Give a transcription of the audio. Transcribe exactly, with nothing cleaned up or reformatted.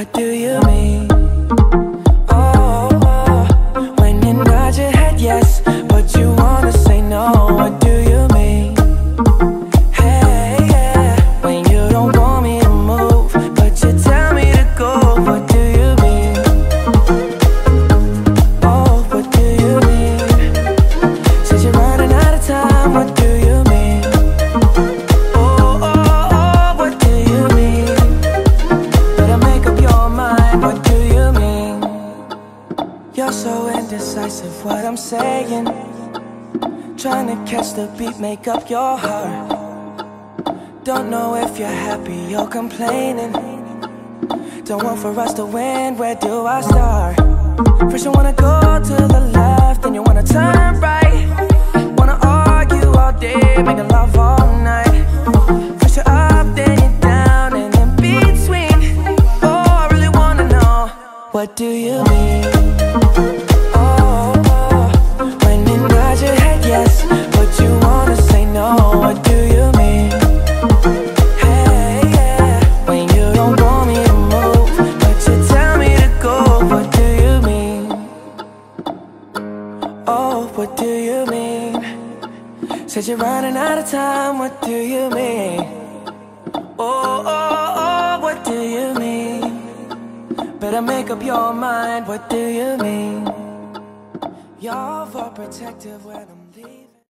what do you mean? Oh, oh, when you nod your head yes, but you wanna say no, what do you mean? Hey, yeah, when you don't want me to move, but you tell me to go, what do you mean? Oh, what do you mean? Said you're running out of time, what do you mean? Oh, oh, oh, what do you mean? Better make up your mind, what do you mean? You're so indecisive, what I'm saying. Trying to catch the beat, make up your heart. Don't know if you're happy or complaining. Don't want for us to win, where do I start? First you wanna go to the left, then you wanna turn right. Wanna argue all day, making love all night. First you're up, then you're down, and in between. Oh, I really wanna know, what do you mean? Oh, oh, when you nod your head yes, but you wanna say no, what do you mean? Hey, yeah, when you don't want me to move, but you tell me to go, what do you mean? Oh, what do you mean? Said you're running out of time, what do you mean? Oh, oh, oh, what do you mean? Better make up your mind, what do you mean? You're overprotective when I'm